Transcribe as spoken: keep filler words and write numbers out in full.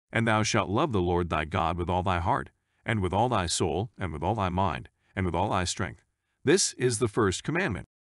And thou shalt love the Lord thy God with all thy heart, and with all thy soul, and with all thy mind, and with all thy strength. This is the first commandment.